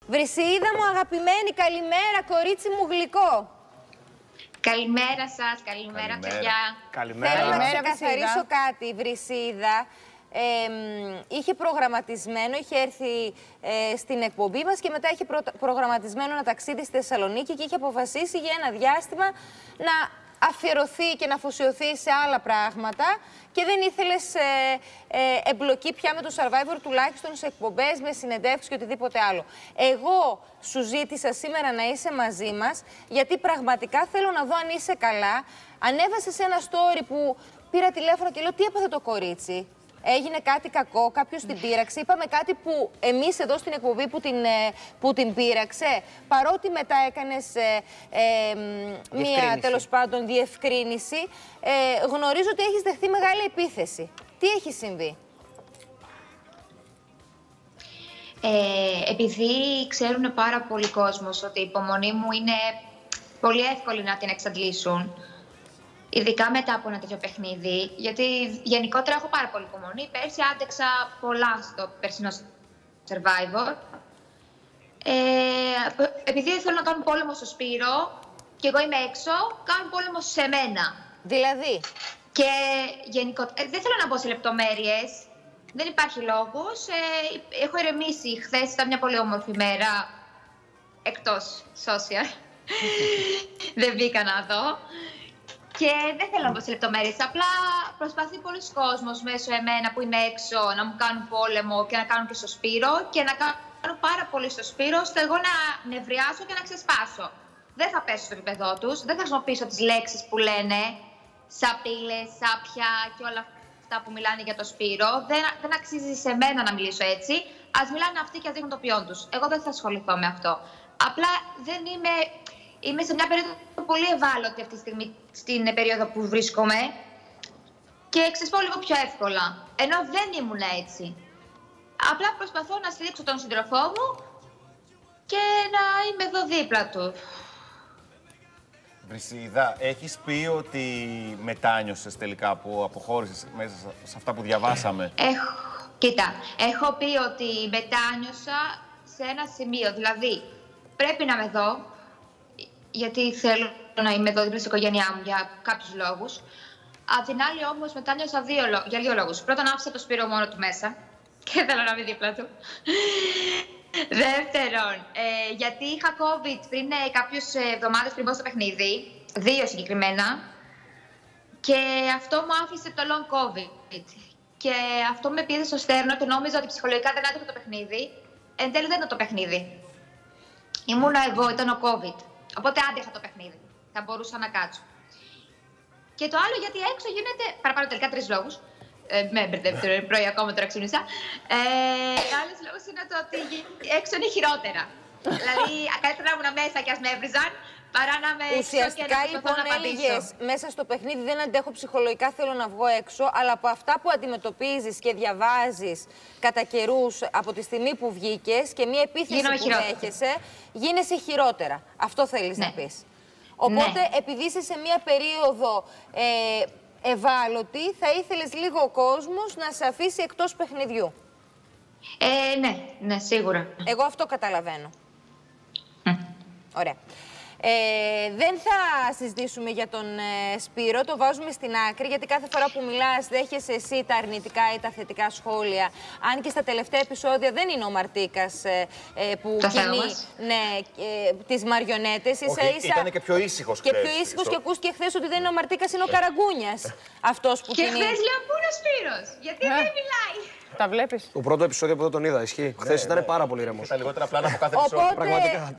Βρυσίδα μου αγαπημένη, καλημέρα, κορίτσι μου γλυκό. Καλημέρα σας, καλημέρα παιδιά. Θέλω να ξεκαθαρίσω κάτι, η Βρυσίδα. Είχε προγραμματισμένο, είχε έρθει στην εκπομπή μας και μετά είχε προγραμματισμένο ένα ταξίδι στη Θεσσαλονίκη και είχε αποφασίσει για ένα διάστημα να αφιερωθεί και να αφοσιωθεί σε άλλα πράγματα και δεν ήθελες εμπλοκή πια με το Survivor, τουλάχιστον σε εκπομπές, με συνεντεύξεις και οτιδήποτε άλλο. Εγώ σου ζήτησα σήμερα να είσαι μαζί μας, γιατί πραγματικά θέλω να δω αν είσαι καλά. Ανέβασες ένα story που πήρα τηλέφωνο και λέω τι έπαθε το κορίτσι. Έγινε κάτι κακό, κάποιος την πείραξε. Είπαμε κάτι που εμείς εδώ στην εκπομπή που την πείραξε. Παρότι μετά έκανες μία τέλος πάντων διευκρίνηση, γνωρίζω ότι έχεις δεχθεί μεγάλη επίθεση. Τι έχει συμβεί? Επειδή ξέρουν πάρα πολλοί κόσμος ότι η υπομονή μου είναι πολύ εύκολη να την εξαντλήσουν, ειδικά μετά από ένα τέτοιο παιχνίδι, γιατί γενικότερα έχω πάρα πολύ υπομονή. Πέρσι άντεξα πολλά στο περσινό Survivor. Επειδή θέλουν να κάνουν πόλεμο στο Σπύρο και εγώ είμαι έξω, κάνουν πόλεμο σε μένα. Δηλαδή? Και γενικότερα, δεν θέλω να μπω σε λεπτομέρειες, δεν υπάρχει λόγος. Έχω ηρεμήσει. Χθες ήταν μια πολύ όμορφη μέρα, εκτός social. Δεν μπήκα να δω. Και δεν θέλω να πω σε λεπτομέρειες. Απλά προσπαθεί πολλοί κόσμος μέσω εμένα που είμαι έξω να μου κάνουν πόλεμο και να κάνουν και στο Σπύρο και να κάνουν πάρα πολύ στο Σπύρο, ώστε εγώ να νευριάσω και να ξεσπάσω. Δεν θα πέσω στο επίπεδό τους, δεν θα χρησιμοποιήσω τις λέξεις που λένε, σαπίλες, σάπια και όλα αυτά που μιλάνε για το Σπύρο. Δεν αξίζει σε μένα να μιλήσω έτσι. Ας μιλάνε αυτοί και ας δείχνουν το ποιόν τους. Εγώ δεν θα ασχοληθώ με αυτό. Απλά δεν είμαι. Είμαι σε μια περίοδο πολύ ευάλωτη αυτή τη στιγμή, στην περίοδο που βρίσκομαι και ξεσπώ λίγο πιο εύκολα, ενώ δεν ήμουν έτσι. Απλά προσπαθώ να στηρίξω τον σύντροφό μου και να είμαι εδώ δίπλα του. Βρυσίδα, έχεις πει ότι μετάνιωσες τελικά που αποχώρησες μέσα σε αυτά που διαβάσαμε? Κοίτα, έχω πει ότι μετάνιωσα σε ένα σημείο, δηλαδή πρέπει να με δω, γιατί θέλω να είμαι εδώ δίπλα στην οικογένειά μου για κάποιους λόγους. Απ' την άλλη όμως μετάνιωσα για δύο λόγους. Πρώτον, άφησα το Σπύρο μόνο του μέσα και θέλω να είμαι δίπλα του. Δεύτερον, γιατί είχα COVID πριν κάποιες εβδομάδες πριν μπω στο παιχνίδι, 2 συγκεκριμένα, και αυτό μου άφησε το long COVID. Και αυτό με πίεζε στο στέρνο και νόμιζα ότι ψυχολογικά δεν άντεχα το παιχνίδι. Εν τέλει δεν ήταν το παιχνίδι. Ήμουνα εγώ, ήταν ο COVID. Οπότε άντεχα το παιχνίδι. Θα μπορούσα να κάτσω. Και το άλλο, γιατί έξω γίνεται. Παραπάνω τελικά 3 λόγους. Με μπερδεύει πρωί ακόμα, τώρα ξύπνησα. Ο άλλος λόγος είναι το ότι έξω είναι χειρότερα. Δηλαδή, καλύτερα να ήμουν μέσα και ας με έβριζαν, παρά να με έξω και να προσπαθώ να απαντήσω. Μέσα στο παιχνίδι δεν αντέχω ψυχολογικά, θέλω να βγω έξω, αλλά από αυτά που αντιμετωπίζεις και διαβάζεις κατά καιρούς από τη στιγμή που βγήκες και μια επίθεση που δέχεσαι, γίνεσαι χειρότερα. Αυτό θέλεις να πεις. Οπότε, επειδή είσαι σε μια περίοδο ευάλωτη, θα ήθελες λίγο ο κόσμος να σε αφήσει εκτός παιχνιδιού. Ναι, σίγουρα. Εγώ αυτό καταλαβαίνω. Ωραία. Δεν θα συζητήσουμε για τον Σπύρο, το βάζουμε στην άκρη, γιατί κάθε φορά που μιλάς δέχεσαι εσύ τα αρνητικά ή τα θετικά σχόλια. Αν και στα τελευταία επεισόδια δεν είναι ο Μαρτίκας που κινεί τις μαριονέτες. Ήταν και πιο ήσυχος χθες. Και πιο ήσυχος και ακούστηκε χθες ότι δεν είναι ο Μαρτίκας, είναι ο Καραγκούνιας αυτός που κινεί. Και χθες λέω πού είναι ο Σπύρος, γιατί δεν μιλάει. Τα βλέπεις. Το πρώτο επεισόδιο που δεν τον είδα, ισχύει. Χθες ήταν πάρα πολύ ηρεμός. Τα λιγότερα πλάνα από κάθε επεισόδιο. Οπότε,